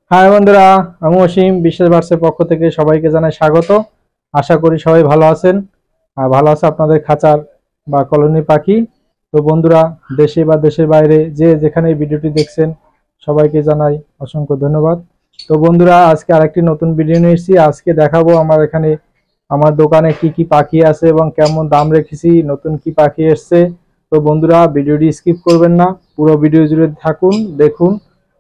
High বন্ধুরা, আমি অসীম বিশেষ বার্সের পক্ষ থেকে সবাইকে জানাই স্বাগত। আশা করি সবাই ভালো আছেন আর ভালো আছে আপনাদের খাঁচার বা কলোনি পাখি। তো বন্ধুরা, দেশে বা দেশের বাইরে যে যেখানে এই ভিডিওটি দেখছেন সবাইকে জানাই অসংখ্য ধন্যবাদ। তো বন্ধুরা, আজকে আরেকটি নতুন ভিডিও নিয়ে এসেছি। আজকে দেখাবো আমার এখানে আমার দোকানে কি কি পাখি আছে এবং কেমন দাম রেখেছি, নতুন কি পাখি এসছে। তো বন্ধুরা, ভিডিওটি স্কিপ করবেন না, পুরো ভিডিও জুড়ে থাকুন, দেখুন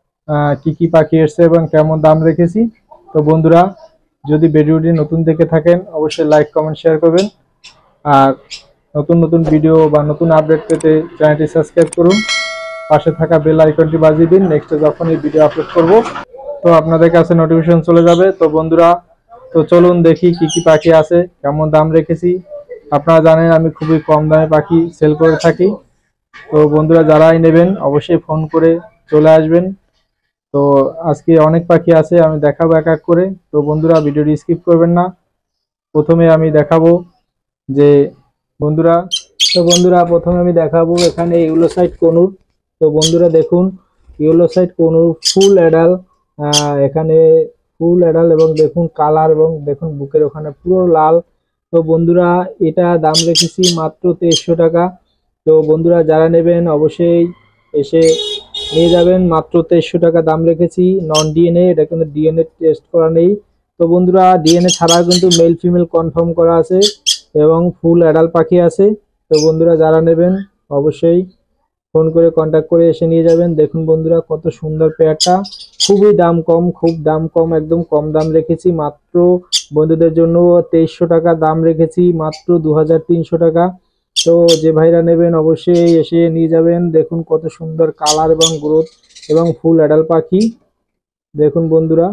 কি কি পাখি এসছে এবং কেমন দাম রেখেছি। তো বন্ধুরা, যদি ভিডিওটি নতুন দেখে থাকেন অবশ্যই লাইক কমেন্ট শেয়ার করবেন। আর নতুন নতুন ভিডিও বা নতুন আপডেট পেতে চ্যানেলটি সাবস্ক্রাইব করুন, পাশে থাকা বেল আইকনটি বাজিয়ে দিন। নেক্সট যখন এই ভিডিও আপলোড করব তো আপনাদের কাছে নোটিফিকেশন চলে যাবে। তো বন্ধুরা, তো চলুন দেখি কি কি পাখি আছে, কেমন দাম রেখেছি। আপনারা জানেন আমি খুবই কম দামে পাখি সেল করে থাকি। তো বন্ধুরা, যারাই নেবেন অবশ্যই ফোন করে চলে আসবেন। তো আজকে অনেক পাখি আছে, আমি দেখাবো এক এক করে। তো বন্ধুরা, ভিডিওটি স্কিপ করবেন না। প্রথমে আমি দেখাবো যে বন্ধুরা তো বন্ধুরা প্রথমে আমি দেখাবো এখানে ইউলোসাইট কনুর। তো বন্ধুরা দেখুন, ইউলোসাইট কনুর ফুল অ্যাডাল, এখানে ফুল অ্যাডাল এবং দেখুন কালার এবং দেখুন বুকের ওখানে পুরো লাল। তো বন্ধুরা, এটা দাম রেখেছি মাত্র 2300 টাকা। তো বন্ধুরা, যারা নেবেন অবশ্যই এসে নিয়ে যাবেন। মাত্র 2300 টাকা দাম রেখেছি। নন ডিএনএ, এটা কিন্তু ডিএনএ টেস্ট করা নেই। তো বন্ধুরা, ডিএনএ ছাড়া কিন্তু মেল ফিমেল কনফার্ম করা আছে এবং ফুল অ্যাডাল্ট পাখি আছে। তো বন্ধুরা, যারা নেবেন অবশ্যই ফোন করে কন্ট্যাক্ট করে এসে নিয়ে যাবেন। দেখুন বন্ধুরা, কত সুন্দর পেয়ারটা, খুবই দাম কম, খুব দাম কম, একদম কম দাম রেখেছি। মাত্র বন্ধুদের জন্য 2300 টাকা দাম রেখেছি, মাত্র 2300 টাকা। তো যে ভাইরা নেবেন অবশ্যই এসে নিয়ে যাবেন। দেখুন কত সুন্দর কালার এবং গ্রোথ এবং ফুল অ্যাডাল্ট পাখি। দেখুন বন্ধুরা,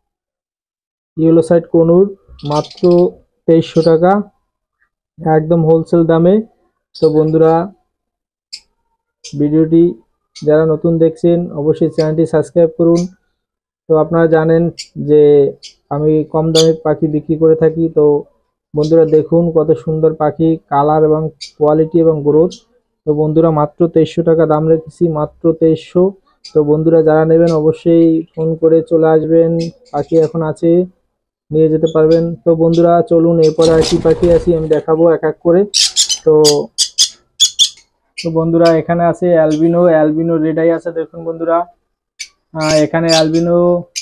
ইয়েলোসাইট কনুর মাত্র 2300 টাকা, একদম হোলসেল দামে। তো বন্ধুরা, ভিডিওটি যারা নতুন দেখছেন অবশ্যই চ্যানেলটি সাবস্ক্রাইব করুন। তো আপনারা জানেন যে আমি কম দামে পাখি বিক্রি করে থাকি। তো বন্ধুরা দেখুন কত সুন্দর পাখি, কালার এবং কোয়ালিটি এবং গ্রোথ। তো বন্ধুরা, মাত্র 2300 টাকা দাম রেখেছি, মাত্র 2300। তো বন্ধুরা, যারা নেবেন অবশ্যই ফোন করে চলে আসবেন। পাখি এখন আছে, নিয়ে যেতে পারবেন। তো বন্ধুরা চলুন, এরপরে আর কি পাখি আছে আমি দেখাবো এক এক করে। তো তো বন্ধুরা, এখানে আছে অ্যালবিনো, অ্যালবিনো রেড আই আছে। দেখুন বন্ধুরা, এখানে অ্যালবিনো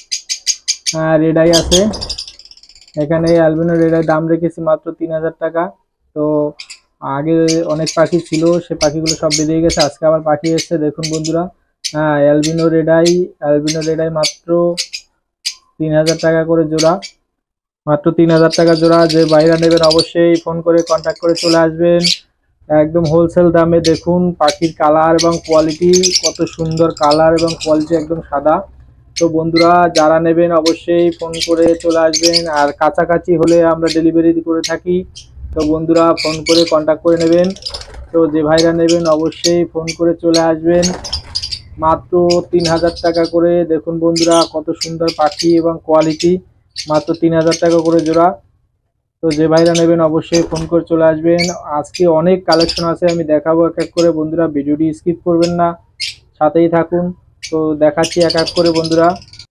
রেড আই আছে। এখানে অ্যালবিনো রেড আই দাম রেখেছি মাত্র 3000 টাকা। তো আগে অনেক পাখি ছিল, সে পাখিগুলো সব বেরিয়ে গেছে, আজকে আবার পাখি এসছে। দেখুন বন্ধুরা, albino red eye, albino red eye মাত্র 3000 টাকা করে জোড়া, মাত্র 3000 টাকা জোড়া। যে বাইরে নেবেন অবশ্যই ফোন করে কন্ট্যাক্ট করে চলে আসবেন, একদম হোলসেল দামে। দেখুন পাখির কালার এবং কোয়ালিটি, কত সুন্দর কালার এবং কোয়ালিটি, একদম সাদা। তো বন্ধুরা, যারা নেবেন অবশ্যই ফোন করে চলে আসবেন। আর কাছাকাছি হলে আমরা ডেলিভারি করে থাকি। তো বন্ধুরা, ফোন করে কন্ট্যাক্ট করে নেবেন। তো যে ভাইরা নেবেন অবশ্যই ফোন করে চলে আসবেন, মাত্র 3000 টাকা করে। দেখুন বন্ধুরা, কত সুন্দর পাখি এবং কোয়ালিটি, মাত্র 3000 টাকা করে জোড়া। তো যে ভাইরা নেবেন অবশ্যই ফোন করে চলে আসবেন। আজকে অনেক কালেকশন আছে, আমি দেখাবো এক এক করে। বন্ধুরা, ভিডিওটি স্কিপ করবেন না, সাথেই থাকুন। তো দেখাচ্ছি এক এক করে বন্ধুরা।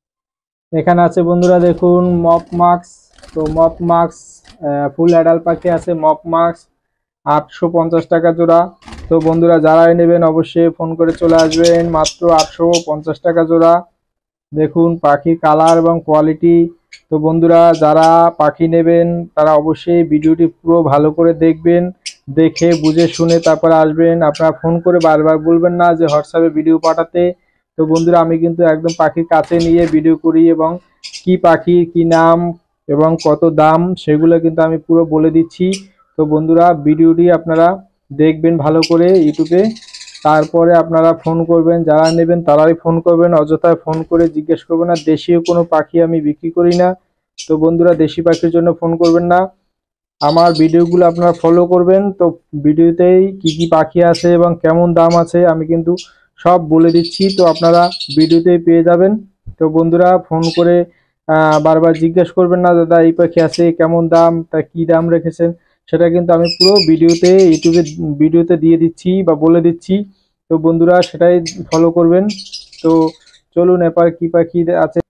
এখানে আছে বন্ধুরা দেখুন মপ মাক্স। তো মপ মাক্স ফুল অ্যাডাল্ট পাখি আছে, মপ মাক্স 850 টাকা জোড়া। তো বন্ধুরা, যারাই নেবেন অবশ্যই ফোন করে চলে আসবেন, মাত্র 850 টাকা জোড়া। দেখুন পাখির কালার এবং কোয়ালিটি। তো বন্ধুরা, যারা পাখি নেবেন তারা অবশ্যই ভিডিওটি পুরো ভালো করে দেখবেন, দেখে বুঝে শুনে তারপরে আসবেন। আপনারা ফোন করে বারবার বলবেন না যে হোয়াটসঅ্যাপে ভিডিও পাঠাতে। তো বন্ধুরা, আমি কিন্তু একদম পাখির কাছে নিয়ে ভিডিও করি এবং কি পাখির কি নাম এবং কত দাম সেগুলো কিন্তু আমি পুরো বলে দিচ্ছি। তো বন্ধুরা, ভিডিওটি আপনারা দেখবেন ভালো করে ইউটিউবে, তারপরে আপনারা ফোন করবেন। যারা নেবেন তারাই ফোন করবেন, অযথায় ফোন করে জিজ্ঞেস করবেন না। দেশীয় কোনো পাখি আমি বিক্রি করি না। তো বন্ধুরা, দেশি পাখির জন্য ফোন করবেন না, আমার ভিডিওগুলো আপনারা ফলো করবেন। তো ভিডিওতেই কি কি পাখি আছে এবং কেমন দাম আছে আমি কিন্তু সব বলে দিচ্ছি, তো আপনারা ভিডিওতেই পেয়ে যাবেন। তো বন্ধুরা, ফোন করে বারবার জিজ্ঞেস করবেন না দাদা এই পাখি আছে কেমন দাম, তা কি দাম রেখেছেন, সেটা কিন্তু আমি পুরো ভিডিওতে ইউটিউবে ভিডিওতে দিয়ে দিচ্ছি বা বলে দিচ্ছি। তো বন্ধুরা, সেটাই ফলো করবেন। তো চলুন এবার কি পাখি আছে।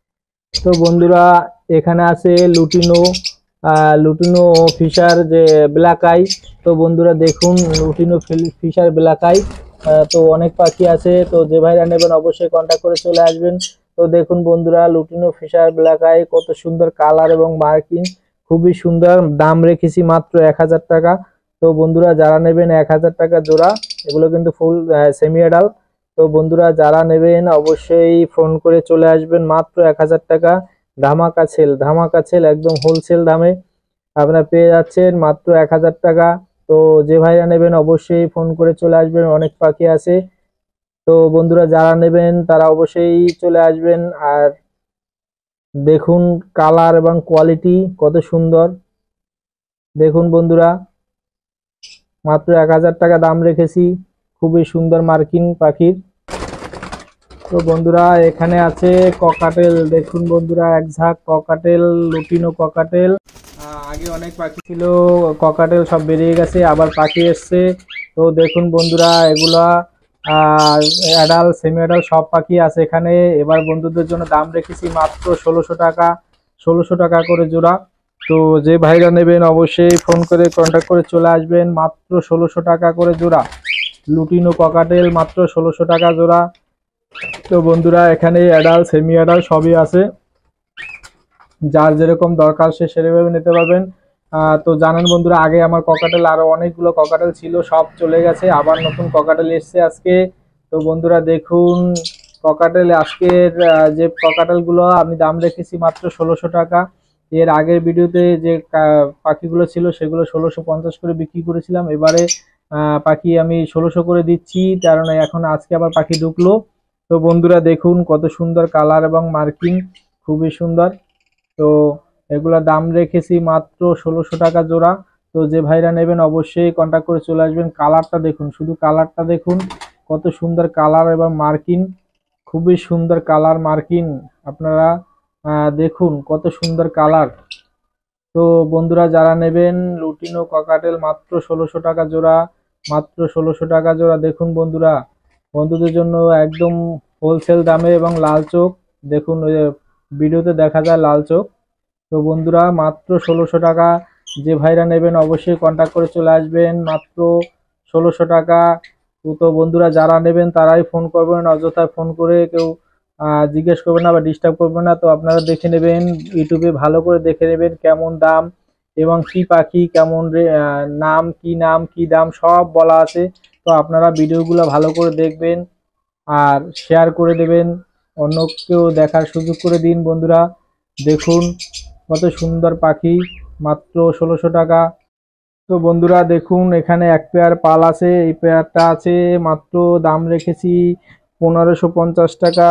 তো বন্ধুরা এখানে আছে লুটিনো লুটিনো ফিশার যে ব্ল্যাক আই। তো বন্ধুরা দেখুন লুটিনো ফিশার ব্ল্যাক আই। তো অনেক পাখি আছে, তো যে ভাইরা নেবেন অবশ্যই কন্ট্যাক্ট করে চলে আসবেন। তো দেখুন বন্ধুরা লুটিনো ফিশার ব্ল্যাক আই কত সুন্দর কালার এবং মার্কিং, খুবই সুন্দর। দাম রেখেছি মাত্র 1000 টাকা। তো বন্ধুরা যারা নেবেন 1000 টাকা জোড়া, এগুলো কিন্তু ফুল সেমি অ্যাডাল্ট। তো বন্ধুরা যারা নেবেন অবশ্যই ফোন করে চলে আসবেন, মাত্র 1000 টাকা। ধামাকা সেল একদম হোলসেল দামে আপনারা পেয়ে যাচ্ছেন মাত্র 1000 টাকা। তো যে ভাইরা নেবেন অবশ্যই ফোন করে চলে আসবেন, অনেক পাখি আছে। তো বন্ধুরা যারা নেবেন তারা অবশ্যই চলে আসবেন। আর দেখুন কালার এবং কোয়ালিটি কত সুন্দর, দেখুন বন্ধুরা মাত্র 1000 টাকা দাম রেখেছি, খুবই সুন্দর মার্কিং পাখির। তো বন্ধুরা এখানে আছে ককাটেল, দেখুন বন্ধুরা এক ঝাঁক ককাটেল, লুটিনো ককাটেল। আগে অনেক পাখি ছিল, ককাটেল সব বেরিয়ে গেছে, আবার পাখি এসছে। তো দেখুন বন্ধুরা এগুলা অ্যাডাল্ট সেমি অ্যাডাল্ট সব পাখি আছে এখানে। এবার বন্ধুদের জন্য দাম রেখেছি মাত্র 1600 টাকা, 1600 টাকা করে জোড়া। তো যে ভাইরা নেবেন অবশ্যই ফোন করে কন্ট্যাক্ট করে চলে আসবেন, মাত্র 1600 টাকা করে জোড়া। লুটিনো ককাটেল মাত্র 1600 টাকা জোড়া। তো বন্ধুরা এখানে অ্যাডাল্ট সেমি অ্যাডাল্ট সবই আছে, যার যেরকম দরকার সে সেভাবে নিতে পারবেন। তো জানেন বন্ধুরা আগে আমার ককাটেল আরো অনেকগুলো ককাটেল ছিল, সব চলে গেছে, আবার নতুন ককাটেল এসছে আজকে। তো বন্ধুরা দেখুন ককাটেল আজকের যে ককাটেল গুলো আমি দাম রেখেছি মাত্র 1600 টাকা। এর আগের ভিডিওতে যে পাখিগুলো ছিল সেগুলো 1650 করে বিক্রি করেছিলাম, এবারে পাখি আমি 1600 করে দিচ্ছি, কারণ এখন আজকে আবার পাখি ঢুকলো। তো বন্ধুরা দেখুন কত সুন্দর কালার এবং মার্কিং, খুবই সুন্দর। তো এগুলা দাম রেখেছি মাত্র 1600 টাকা জোড়া। তো যে ভাইরা নেবেন অবশ্যই কন্ট্যাক্ট করে চলে আসবেন। কালারটা দেখুন, শুধু কালারটা দেখুন কত সুন্দর কালার এবং মার্কিং, খুবই সুন্দর কালার মার্কিং। আপনারা দেখুন কত সুন্দর কালার। তো বন্ধুরা যারা নেবেন লুটিনো ককাটেল মাত্র 1600 টাকা জোড়া, মাত্র 1600 টাকা জোড়া। দেখুন বন্ধুরা বন্ধুদের জন্য একদম হোলসেল দামে। এবং লাল চোখ দেখুন, ওই ভিডিওতে দেখা যায় লাল চোখ। তো বন্ধুরা মাত্র 1600 টাকা, যে ভাইরা নেবেন অবশ্যই কন্ট্যাক্ট করে চলে আসবেন, মাত্র 1600 টাকা। তো বন্ধুরা যারা নেবেন তারাই ফোন করবেন, অযথায় ফোন করে কেউ জিজ্ঞেস করবেন না বা ডিস্টার্ব করবেন না। তো আপনারা দেখে নেবেন, ইউটিউবে ভালো করে দেখে নেবেন কেমন দাম এবং কি পাখি কেমন নাম কি দাম সব বলা আছে। তো আপনারা ভিডিওগুলো ভালো করে দেখবেন আর শেয়ার করে দেবেন, অন্যকেও দেখার সুযোগ করে দিন। বন্ধুরা দেখুন কত সুন্দর পাখি, মাত্র 1600 টাকা। তো বন্ধুরা দেখুন এখানে এক পেয়ার পাল আছে, এই পেয়ারটা আছে মাত্র দাম রেখেছি 1550 টাকা।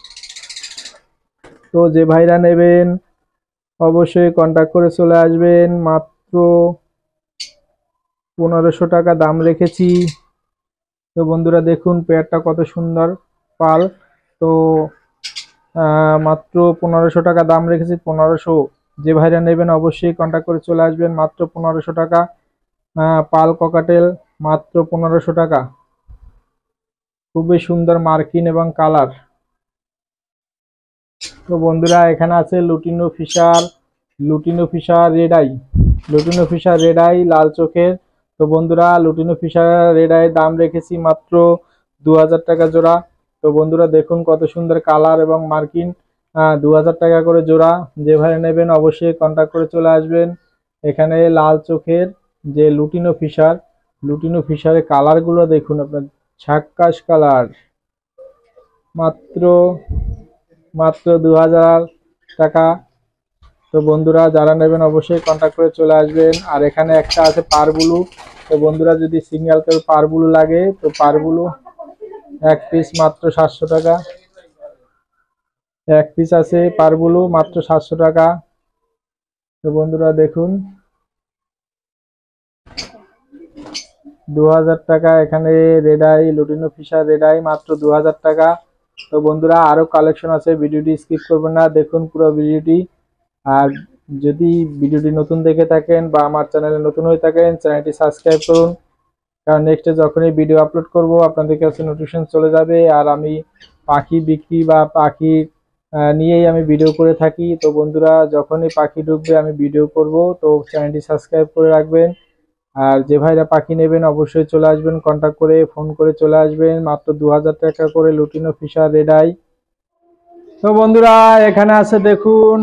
তো যে ভাইরা নেবেন অবশ্যই কন্ট্যাক্ট করে চলে আসবেন, মাত্র 1500 টাকা দাম রেখেছি। তো বন্ধুরা দেখুন পেয়ারটা কত সুন্দর পাল। তো মাত্র 1500 টাকা দাম রেখেছি, 1500। যে ভাইরা নেবেন অবশ্যই কন্ট্যাক্ট করে চলে আসবেন, মাত্র 1500 টাকা। পাল ককাটেল মাত্র 1500 টাকা, খুবই সুন্দর মার্কিন এবং কালার। তো বন্ধুরা এখানে আছে lutino fischer red eye, lutino fischer red eye লাল চোখের। তো বন্ধুরা লুটিনো ফিশার রেড আই দাম রেখেছি মাত্র 2000 টাকা জোড়া। তো বন্ধুরা দেখুন কত সুন্দর কালার এবং মার্কিন, 2000 টাকা করে জোড়া। যে ভাই নেবেন অবশ্যই কন্ট্যাক্ট করে চলে আসবেন। এখানে লাল চোখের যে লুটিনো ফিশারের কালার গুলো দেখুন আপনার, ঝাক্কাস কালার, মাত্র মাত্র 2000 টাকা। তো বন্ধুরা যারা নেবেন অবশ্যই কন্ট্যাক্ট করে চলে আসবেন। আর এখানে একটা আছে পারবুলু। তো বন্ধুরা যদি সিঙ্গেল কেউ পারবুলু লাগে তো পারবুলু এক পিস মাত্র 700 টাকা, এক পিস আছে পারবুলু মাত্র 700 টাকা। তো বন্ধুরা দেখুন 2000 টাকা। এখানে রেডাই লুটিনো ফিশার রেডাই মাত্র 2000 টাকা। তো বন্ধুরা আরো কালেকশন আছে, ভিডিওটি স্কিপ করবেন না, দেখুন পুরো ভিডিওটি। আর যদি ভিডিওটি নতুন দেখে থাকেন বা আমার চ্যানেলে নতুন হয়ে থাকেন চ্যানেলটি সাবস্ক্রাইব করুন, কারণ নেক্সটে যখনই ভিডিও আপলোড করব আপনাদের কাছে নোটিফিকেশন চলে যাবে। আর আমি পাখি বিক্রি বা পাখি নিয়েই আমি ভিডিও করে থাকি। তো বন্ধুরা যখনই পাখি ঢুকবে আমি ভিডিও করব, তো চ্যানেলটি সাবস্ক্রাইব করে রাখবেন। আর যে ভাইরা পাখি নেবেন অবশ্যই চলে আসবেন, কন্টাক্ট করে ফোন করে চলে আসবেন। মাত্র 2000 টাকা করে লুটিনো ফিশার রেড আই। তো বন্ধুরা এখানে আছে দেখুন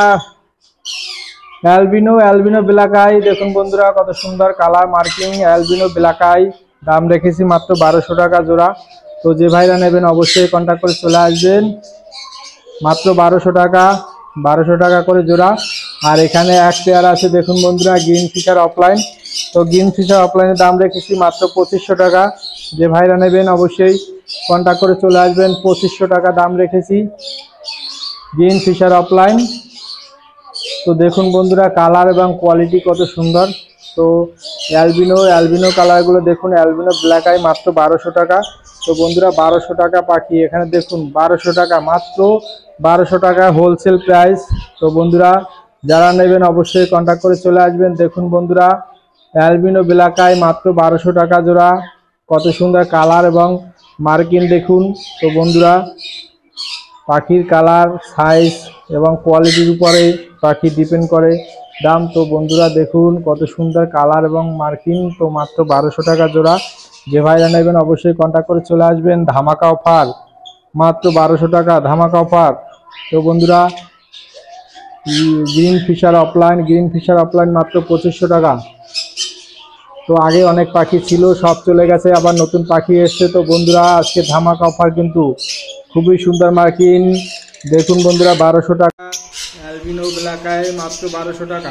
অ্যালবিনো অ্যালবিনো ব্ল্যাক আই। দেখুন বন্ধুরা কত সুন্দর colour marking albino black eye. দাম রেখেছি মাত্র 1200 টাকা জোড়া। তো যে ভাইরা নেবেন অবশ্যই কন্টাক্ট করে চলে আসবেন। মাত্র 1200 টাকা, 1200 টাকা করে জোড়া। আর এখানে এক পেয়ার আছে দেখুন বন্ধুরা গ্রিন ফিশার অফলাইন। তো গ্রিন ফিশার অফলাইনের দাম রেখেছি মাত্র 2500 টাকা। যে ভাইরা নেবেন অবশ্যই কন্টাক্ট করে চলে আসবেন। 2500 টাকা দাম রেখেছি গ্রিন ফিশার অফলাইন। তো দেখুন বন্ধুরা কালার এবং কোয়ালিটি কত সুন্দর। তো অ্যালবিনো কালারগুলো দেখুন, অ্যালবিনো ব্ল্যাক আই মাত্র 1200 টাকা। তো বন্ধুরা 1200 টাকা পাখি এখানে দেখুন, 1200 টাকা, মাত্র 1200 টাকা হোলসেল প্রাইস। তো বন্ধুরা যারা নেবেন অবশ্যই কন্টাক্ট করে চলে আসবেন। দেখুন বন্ধুরা অ্যালবিনো ব্ল্যাক আই মাত্র 1200 টাকা জোড়া। কত সুন্দর কালার এবং মার্কিন দেখুন। তো বন্ধুরা পাখির কালার, সাইজ এবং কোয়ালিটির উপরে পাখি ডিপেন্ড করে দাম। তো বন্ধুরা দেখুন কত সুন্দর কালার এবং মার্কিং। তো মাত্র 1200 টাকা জোড়া। যে ভাইরা নেবেন অবশ্যই কন্টাক্ট করে চলে আসবেন। ধামাকা অফার, মাত্র 1200 টাকা ধামাকা অফার। তো বন্ধুরা গ্রিন ফিশার অফলাইন মাত্র 2500 টাকা। তো আগে অনেক পাখি ছিল, সব চলে গেছে, আবার নতুন পাখি এসছে। তো বন্ধুরা আজকে ধামাকা অফার কিন্তু খুবই সুন্দর মার্কিং। দেখুন বন্ধুরা 1200 টাকা অ্যালবিনো ব্ল্যাক আই মাত্র 1200 টাকা।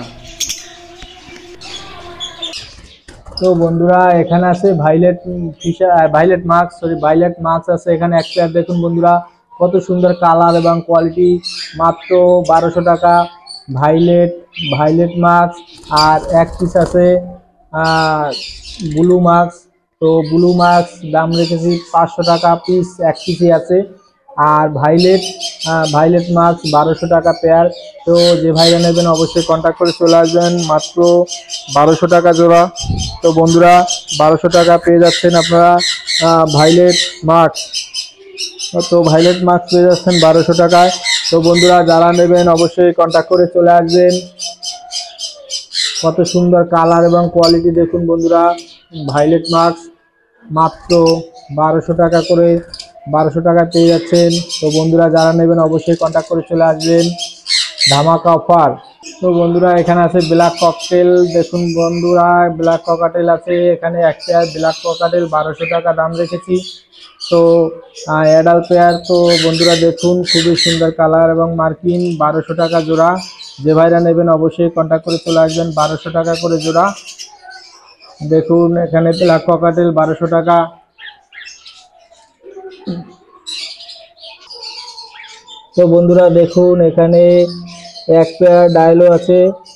তো বন্ধুরা এখানে আছে ভাইলেট ফিশার, ভাইলেট মাস্ক আছে এখানে এক পেয়ার। দেখুন বন্ধুরা কত সুন্দর কালার এবং কোয়ালিটি, মাত্র 1200 টাকা ভাইলেট মাস্ক। আর এক পিস আছে ব্লু মাস্ক। তো ব্লু মাস্ক দাম রেখেছি 500 টাকা পিস, এক পিসই আছে। আর ভাইলেট মাস্ক 1200 টাকা পেয়ার। তো যে ভাইরা নেবেন অবশ্যই কন্ট্যাক্ট করে চলে আসবেন, মাত্র 1200 টাকা জোড়া। তো বন্ধুরা 1200 টাকা পেয়ে যাচ্ছেন আপনারা ভাইলেট মাস্ক। তো ভাইলেট মাস্ক পেয়ে যাচ্ছেন 1200 টাকায়। তো বন্ধুরা যারা নেবেন অবশ্যই কন্ট্যাক্ট করে চলে আসবেন। কত সুন্দর কালার এবং কোয়ালিটি দেখুন বন্ধুরা। ভাইলেট মাস্ক মাত্র 1200 টাকা করে, 1200 টাকা পেয়ে যাচ্ছেন। তো বন্ধুরা যারা নেবেন অবশ্যই কন্ট্যাক্ট করে চলে আসবেন, ধামাকা অফার। তো বন্ধুরা এখানে আছে ব্ল্যাক ককটেল। দেখুন বন্ধুরা ব্ল্যাক ককাটেল আছে এখানে এক পেয়ার ব্ল্যাক ককাটেল 1200 টাকা দাম রেখেছি। তো অ্যাডাল্ট পেয়ার। তো বন্ধুরা দেখুন খুবই সুন্দর কালার এবং মার্কিং, 1200 টাকা জোড়া। যে ভাইরা নেবেন অবশ্যই কন্ট্যাক্ট করে চলে আসবেন, 1200 টাকা করে জোড়া। দেখুন এখানে ব্ল্যাক ককাটেল 1200 টাকা। তো বন্ধুরা দেখুন এখানে এক পেয়ার ডায়লো আছে।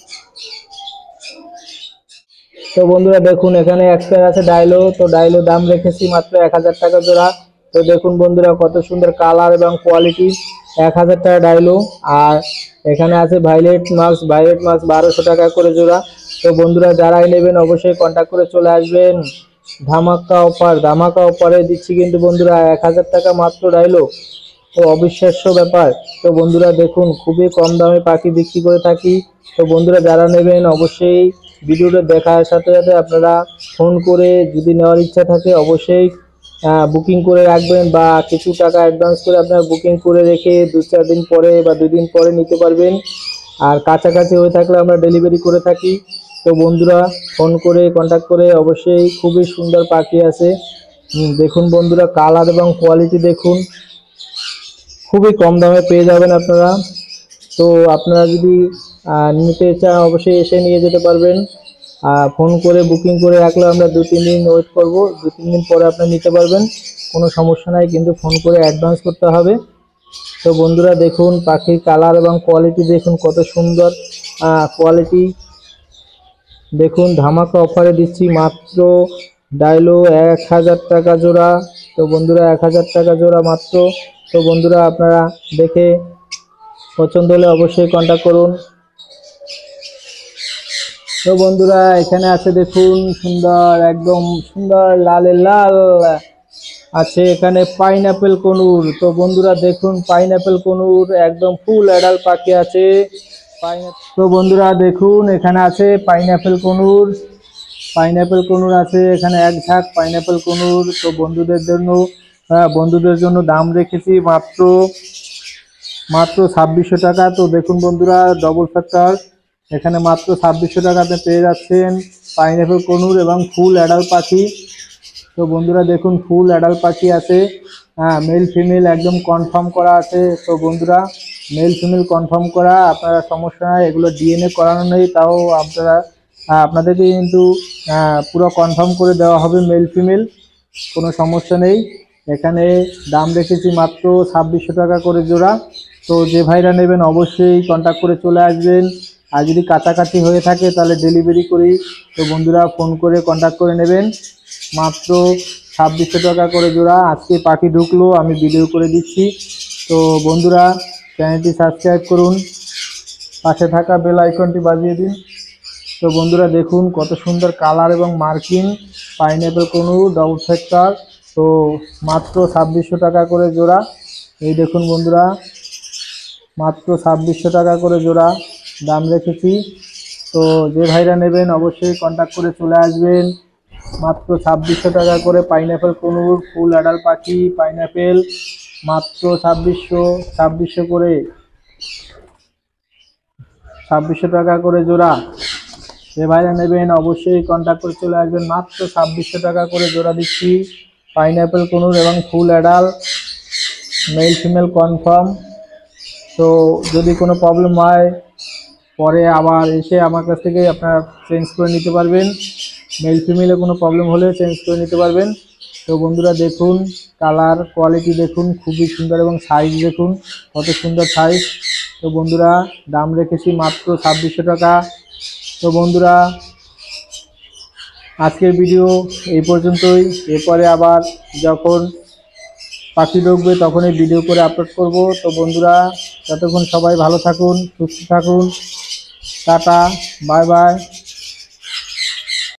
তো বন্ধুরা দেখুন এখানে এক পেয়ার আছে ডায়লো। তো ডায়লো দাম রেখেছি মাত্র 1000 টাকা জোড়া। তো দেখুন বন্ধুরা কত সুন্দর কালার এবং কোয়ালিটি, 1000 টাকা ডায়লো। আর এখানে আছে ভাইলেট মাস্ক 1200 টাকা করে জোড়া। তো বন্ধুরা যারাই নেবেন অবশ্যই কন্ট্যাক্ট করে চলে আসবেন, ধামাকা অফারে দিচ্ছি কিন্তু বন্ধুরা 1000 টাকা মাত্র ডায়লো। তো অবিশ্বাস্য ব্যাপার। তো বন্ধুরা দেখুন খুবই কম দামে পাখি বিক্রি করে থাকি। তো বন্ধুরা যারা নেবেন অবশ্যই ভিডিওটা দেখার সাথে সাথে আপনারা ফোন করে যদি নেওয়ার ইচ্ছা থাকে অবশ্যই বুকিং করে রাখবেন, বা কিছু টাকা অ্যাডভান্স করে আপনারা বুকিং করে রেখে 2-4 দিন পরে বা 2 দিন পরে নিতে পারবেন। আর কাছাকাছি হয়ে থাকলে আমরা ডেলিভারি করে থাকি। তো বন্ধুরা ফোন করে কন্ট্যাক্ট করে অবশ্যই, খুবই সুন্দর পাখি আছে। দেখুন বন্ধুরা কালার এবং কোয়ালিটি দেখুন, খুবই কম দামে পেয়ে যাবেন আপনারা। তো আপনারা যদি নিতে চান অবশ্যই এসে নিয়ে যেতে পারবেন। ফোন করে বুকিং করে রাখলে আমরা 2-3 দিন ওয়েট করব, 2-3 দিন পরে আপনারা নিতে পারবেন, কোনো সমস্যা নাই, কিন্তু ফোন করে অ্যাডভান্স করতে হবে। তো বন্ধুরা দেখুন পাখির কালার এবং কোয়ালিটি দেখুন কত সুন্দর কোয়ালিটি। দেখুন ধামাকা অফারে দিচ্ছি মাত্র ডায়লো 1000 টাকা জোড়া। তো বন্ধুরা 1000 টাকা জোড়া মাত্র। তো বন্ধুরা আপনারা দেখে পছন্দ হলে অবশ্যই কন্ট্যাক্ট করুন। তো বন্ধুরা এখানে আছে দেখুন সুন্দর, একদম সুন্দর লালে লাল আছে এখানে পাইনাপেল কনুর। তো বন্ধুরা দেখুন পাইনাপেল কনুর একদম ফুল অ্যাডাল্ট পাখি আছে। তো বন্ধুরা দেখুন এখানে আছে পাইনাপেল কনুর। পাইনাপেল কনুর আছে এখানে এক ঝাঁক পাইনাপেল কনুর। তো বন্ধুদের জন্য দাম রেখেছি মাত্র 2600 টাকা। তো দেখুন বন্ধুরা ডবল ফ্যাক্টর এখানে মাত্র 2600 টাকাতে পেয়ে যাচ্ছেন পাইনাপেল কনুর এবং ফুল অ্যাডাল্ট পাখি। তো বন্ধুরা দেখুন ফুল অ্যাডাল্ট পাখি আছে, হ্যাঁ মেল ফিমেল একদম কনফার্ম করা আছে। তো বন্ধুরা মেল ফিমেল কনফার্ম করা, আপনারা সমস্যা নাই, এগুলো ডিএনএ করানো নেই, তাও আপনাদেরকে কিন্তু পুরো কনফার্ম করে দেওয়া হবে মেল ফিমেল, কোনো সমস্যা নেই। এখানে দাম রেখেছি মাত্র 2600 টাকা করে জোড়া। তো যে ভাইরা নেবেন অবশ্যই কন্ট্যাক্ট করে চলে আসবেন। আর যদি কাছাকাছি হয়ে থাকে তাহলে ডেলিভারি করি। তো বন্ধুরা ফোন করে কন্ট্যাক্ট করে নেবেন। মাত্র 2600 টাকা করে জোড়া। আজকে পাখি ঢুকলো আমি ভিডিও করে দিচ্ছি। তো বন্ধুরা চ্যানেলটি সাবস্ক্রাইব করুন, পাশে থাকা বেল আইকনটি বাজিয়ে দিন। তো বন্ধুরা দেখুন কত সুন্দর কালার এবং marking pineapple conure double factor. তো মাত্র 2600 টাকা করে জোড়া। এই দেখুন বন্ধুরা মাত্র 2600 টাকা করে জোড়া দাম রেখেছি। তো যে ভাইরা নেবেন অবশ্যই কন্ট্যাক্ট করে চলে আসবেন। মাত্র 2600 টাকা করে পাইনাপেল কনুর ফুল অ্যাডাল্ট পাখি পাইনাপেল, মাত্র 2600 করে 2600 টাকা করে জোড়া। যে ভাইরা নেবেন অবশ্যই কন্ট্যাক্ট করে চলে আসবেন। মাত্র 2600 টাকা করে জোড়া দিচ্ছি পাইনাপেল কনুর এবং full adult male female confirm. তো যদি কোনো প্রবলেম হয় পরে আবার এসে আমার কাছ থেকে আপনারা চেঞ্জ করে নিতে পারবেন। মেল ফিমেলে কোনো প্রবলেম হলে চেঞ্জ করে নিতে পারবেন। তো বন্ধুরা দেখুন কালার কোয়ালিটি দেখুন খুবই সুন্দর এবং সাইজ দেখুন কত সুন্দর সাইজ। তো বন্ধুরা দাম রেখেছি মাত্র 2600 টাকা। তো বন্ধুরা আজকের ভিডিও এই পর্যন্তই। এরপরে আবার যখন পাখি ঢুকবে তখনই ভিডিও করে আপলোড করব। তো বন্ধুরা ততক্ষণ সবাই ভালো থাকুন, সুস্থ থাকুন, টাটা, বাই বাই।